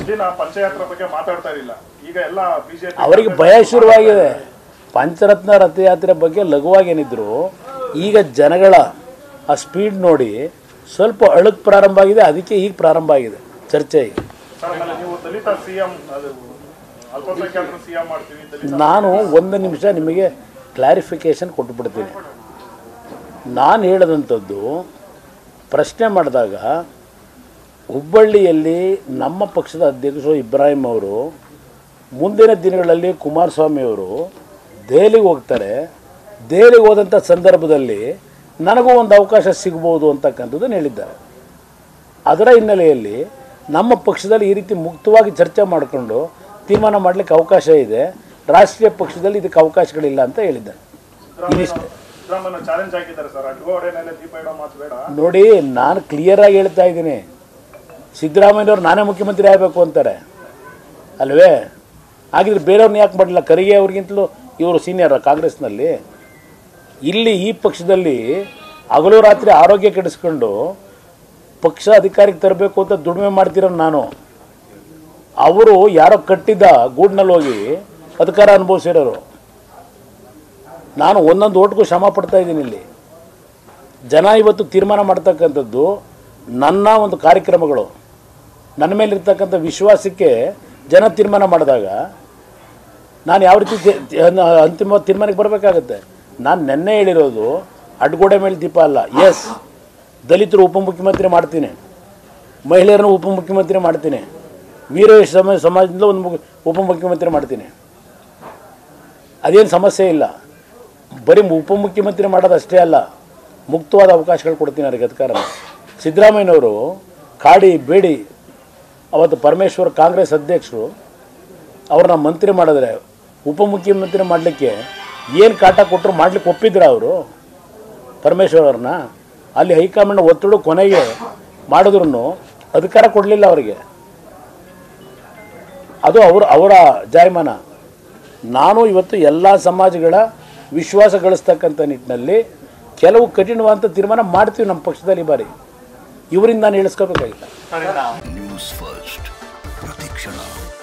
ದಿನ ಪಂಚಯಾತ್ರೆ ಬಗ್ಗೆ ಮಾತಾಡ್ತಾ ಇರಲಿಲ್ಲ, ಈಗ ಎಲ್ಲ ಬಿಜೆಪಿ ಅವರಿಗೆ ಭಯ ಶುರುವಾಗಿದೆ. ಪಂಚರತ್ನ ರಥಯಾತ್ರೆ ಬಗ್ಗೆ ಲಘುವಾಗಿ ಏನಿದ್ರು, ಈಗ ಜನಗಳ ಆ ಸ್ಪೀಡ್ ನೋಡಿ ಸ್ವಲ್ಪ ಅಳುಕ್ ಪ್ರಾರಂಭ ಆಗಿದೆ. ಅದಕ್ಕೆ ಈಗ ಪ್ರಾರಂಭ ಆಗಿದೆ ಚರ್ಚೆ. ಈಗ ನೀವು ದಲಿತ ಸಿಎಂ, ಅಲ್ಪಸಂಖ್ಯಾತರ ಸಿಎಂ ಮಾಡ್ತೀವಿ. ನಾನು ಒಂದು ನಿಮಿಷ ನಿಮಗೆ ಕ್ಲಾರಿಫಿಕೇಶನ್ ಕೊಟ್ಟುಬಿಡ್ತೀನಿ. ನಾನು ಹೇಳಿದಂಥದ್ದು ಪ್ರಶ್ನೆ ಮಾಡಿದಾಗ ಹುಬ್ಬಳ್ಳಿಯಲ್ಲಿ ನಮ್ಮ ಪಕ್ಷದ ಅಧ್ಯಕ್ಷರು ಇಬ್ರಾಹಿಂ ಅವರು ಮುಂದಿನ ದಿನಗಳಲ್ಲಿ ಕುಮಾರಸ್ವಾಮಿ ಅವರು ದೆಹಲಿಗೆ ಹೋಗ್ತಾರೆ, ದೆಹಲಿಗೆ ಹೋದಂಥ ಸಂದರ್ಭದಲ್ಲಿ ನನಗೂ ಒಂದು ಅವಕಾಶ ಸಿಗ್ಬೋದು ಅಂತಕ್ಕಂಥದ್ದನ್ನು ಹೇಳಿದ್ದಾರೆ. ಅದರ ಹಿನ್ನೆಲೆಯಲ್ಲಿ ನಮ್ಮ ಪಕ್ಷದಲ್ಲಿ ಈ ರೀತಿ ಮುಕ್ತವಾಗಿ ಚರ್ಚೆ ಮಾಡಿಕೊಂಡು ತೀರ್ಮಾನ ಮಾಡಲಿಕ್ಕೆ ಅವಕಾಶ ಇದೆ, ರಾಷ್ಟ್ರೀಯ ಪಕ್ಷದಲ್ಲಿ ಇದಕ್ಕೆ ಅವಕಾಶಗಳಿಲ್ಲ ಅಂತ ಹೇಳಿದ್ದಾರೆ. ಇದಿಷ್ಟೇ ನೋಡಿ. ನಾನು ಕ್ಲಿಯರಾಗಿ ಹೇಳ್ತಾ ಇದ್ದೀನಿ, ಸಿದ್ದರಾಮಯ್ಯವ್ರು ನಾನೇ ಮುಖ್ಯಮಂತ್ರಿ ಆಗಬೇಕು ಅಂತಾರೆ ಅಲ್ವೇ? ಹಾಗಿದ್ರೆ ಬೇರೆಯವ್ರನ್ನ ಯಾಕೆ ಮಾಡಲಿಲ್ಲ? ಖರ್ಗೆ ಅವ್ರಿಗಿಂತಲೂ ಇವರು ಸೀನಿಯರ್ ಕಾಂಗ್ರೆಸ್ನಲ್ಲಿ. ಇಲ್ಲಿ ಈ ಪಕ್ಷದಲ್ಲಿ ಹಗಲು ರಾತ್ರಿ ಆರೋಗ್ಯ ಕೆಡಿಸ್ಕೊಂಡು ಪಕ್ಷ ಅಧಿಕಾರಕ್ಕೆ ತರಬೇಕು ಅಂತ ದುಡಿಮೆ ಮಾಡ್ತಿರೋ ನಾನು. ಅವರು ಯಾರೋ ಕಟ್ಟಿದ್ದ ಗೂಡ್ನಲ್ಲಿ ಹೋಗಿ ಅಧಿಕಾರ ಅನುಭವಿಸಿರೋರು. ನಾನು ಒಂದೊಂದು ಓಟ್ಗೂ ಶ್ರಮ ಪಡ್ತಾ ಇದ್ದೀನಿ. ಇಲ್ಲಿ ಜನ ಇವತ್ತು ತೀರ್ಮಾನ ಮಾಡ್ತಕ್ಕಂಥದ್ದು ನನ್ನ ಒಂದು ಕಾರ್ಯಕ್ರಮಗಳು, ನನ್ನ ಮೇಲಿರ್ತಕ್ಕಂಥ ವಿಶ್ವಾಸಕ್ಕೆ ಜನ ತೀರ್ಮಾನ ಮಾಡಿದಾಗ ನಾನು ಯಾವ ರೀತಿ ಅಂತಿಮ ತೀರ್ಮಾನಕ್ಕೆ ಬರಬೇಕಾಗತ್ತೆ. ನಾನು ನೆನ್ನೆ ಹೇಳಿರೋದು ಅಡ್ಗೋಡೆ ಮೇಲೆ ದೀಪ ಅಲ್ಲ. ಎಸ್, ದಲಿತರು ಉಪಮುಖ್ಯಮಂತ್ರಿ ಮಾಡ್ತೀನಿ, ಮಹಿಳೆಯರನ್ನು ಉಪಮುಖ್ಯಮಂತ್ರಿ ಮಾಡ್ತೀನಿ, ವೀರಶೈವ ಸಮಾಜದಿಂದ ಒಂದು ಉಪಮುಖ್ಯಮಂತ್ರಿ ಮಾಡ್ತೀನಿ, ಅದೇನು ಸಮಸ್ಯೆ ಇಲ್ಲ. ಬರೀ ಉಪಮುಖ್ಯಮಂತ್ರಿ ಮಾಡೋದಷ್ಟೇ ಅಲ್ಲ, ಮುಕ್ತವಾದ ಅವಕಾಶಗಳು ಕೊಡ್ತೀನಿ ಅವ್ರಿಗೆ ಅಧಿಕಾರ. ಸಿದ್ದರಾಮಯ್ಯನವರು ಕಾಡಿ ಬೇಡಿ ಅವತ್ತು ಪರಮೇಶ್ವರ್ ಕಾಂಗ್ರೆಸ್ ಅಧ್ಯಕ್ಷರು ಅವ್ರನ್ನ ಮಂತ್ರಿ ಮಾಡಿದ್ರೆ ಉಪಮುಖ್ಯಮಂತ್ರಿ ಮಾಡಲಿಕ್ಕೆ ಏನು ಕಾಟ ಕೊಟ್ಟರು ಮಾಡಲಿಕ್ಕೆ ಒಪ್ಪಿದ್ರ ಅವರು ಪರಮೇಶ್ವರ್ ಅವ್ರನ್ನ? ಅಲ್ಲಿ ಹೈಕಮಾಂಡ್ ಒತ್ತಡ ಕೊನೆಗೆ ಮಾಡಿದ್ರು ಅಧಿಕಾರ ಕೊಡಲಿಲ್ಲ ಅವರಿಗೆ. ಅದು ಅವರ ಜಾಯಮಾನ. ನಾನು ಇವತ್ತು ಎಲ್ಲ ಸಮಾಜಗಳ ವಿಶ್ವಾಸ ಗಳಿಸ್ತಕ್ಕಂಥ ನಿಟ್ಟಿನಲ್ಲಿ ಕೆಲವು ಕಠಿಣವಾದಂಥ ತೀರ್ಮಾನ ಮಾಡ್ತೀವಿ ನಮ್ಮ ಪಕ್ಷದಲ್ಲಿ. ಬಾರಿ ಇವರಿಂದ ನಾನು ಹೇಳಿಸ್ಕೋಬೇಕಾಗಿಲ್ಲ. ನ್ಯೂಸ್ ಫಸ್ಟ್ ಪ್ರತಿಕ್ಷಣ.